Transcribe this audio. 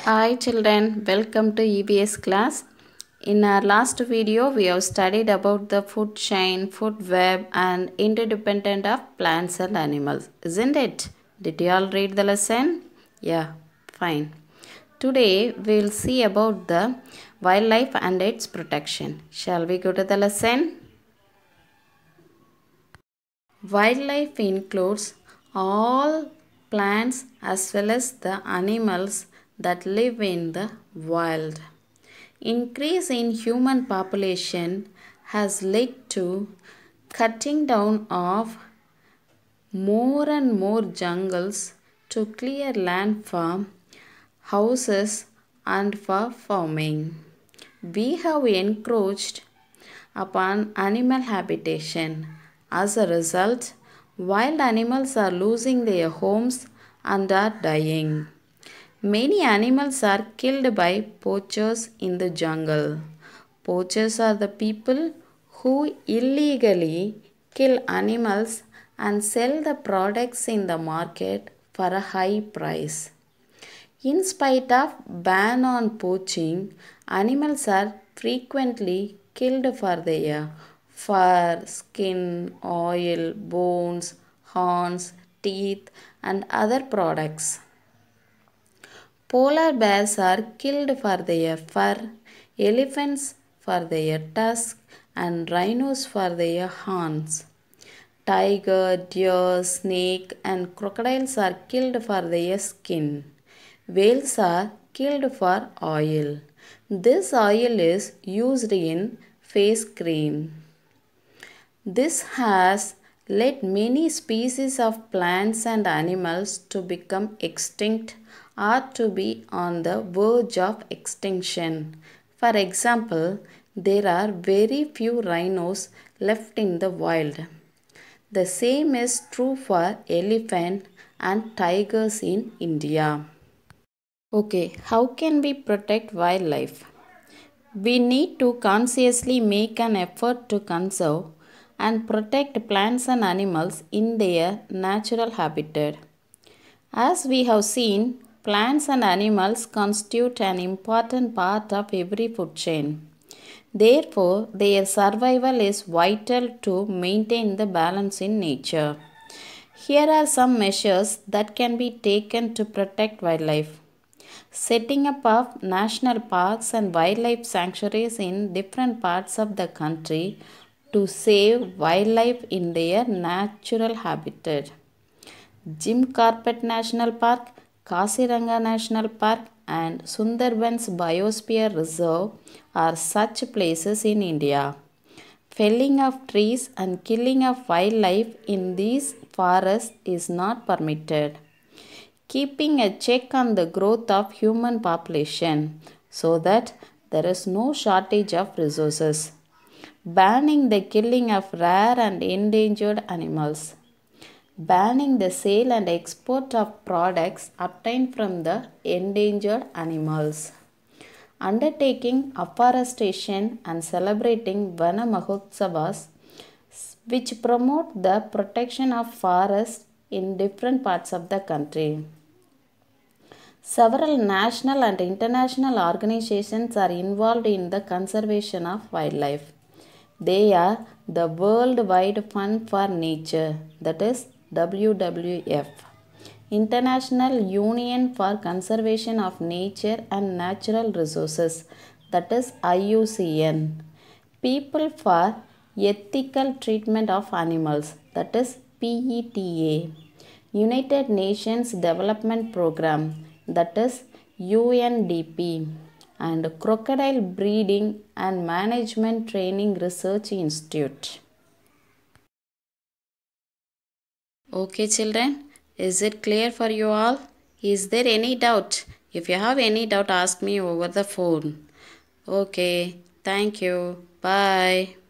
Hi children, welcome to EVS class. In our last video, we have studied about the food chain, food web and interdependent of plants and animals, isn't it? Did you all read the lesson? Yeah, fine. Today, we will see about the wildlife and its protection. Shall we go to the lesson? Wildlife includes all plants as well as the animals that live in the wild. Increase in human population has led to cutting down of more and more jungles to clear land for houses and for farming. We have encroached upon animal habitation. As a result, wild animals are losing their homes and are dying. Many animals are killed by poachers in the jungle. Poachers are the people who illegally kill animals and sell the products in the market for a high price. In spite of ban on poaching, animals are frequently killed for their fur, skin, oil, bones, horns, teeth, and other products. Polar bears are killed for their fur, elephants for their tusks, and rhinos for their horns. Tiger, deer, snake, and crocodiles are killed for their skin. Whales are killed for oil. This oil is used in face cream. This has led many species of plants and animals to become extinct or to be on the verge of extinction. For example, there are very few rhinos left in the wild. The same is true for elephant and tigers in India. Okay, how can we protect wildlife? We need to consciously make an effort to conserve and protect plants and animals in their natural habitat. As we have seen, plants and animals constitute an important part of every food chain. Therefore, their survival is vital to maintain the balance in nature. Here are some measures that can be taken to protect wildlife. Setting up of national parks and wildlife sanctuaries in different parts of the country to save wildlife in their natural habitat. Jim Corbett National Park, Kaziranga National Park, and Sundarbans Biosphere Reserve are such places in India. Felling of trees and killing of wildlife in these forests is not permitted. Keeping a check on the growth of human population so that there is no shortage of resources. Banning the killing of rare and endangered animals. Banning the sale and export of products obtained from the endangered animals. Undertaking afforestation and celebrating Vana Mahotsavas, which promote the protection of forests in different parts of the country. Several national and international organizations are involved in the conservation of wildlife. They are the World Wide Fund for Nature, that is WWF, International Union for Conservation of Nature and Natural Resources, that is IUCN, People for Ethical Treatment of Animals, that is PETA, United Nations Development Programme, that is UNDP, and Crocodile Breeding and Management Training Research Institute. Okay children, is it clear for you all? Is there any doubt? If you have any doubt, ask me over the phone. Okay, thank you. Bye.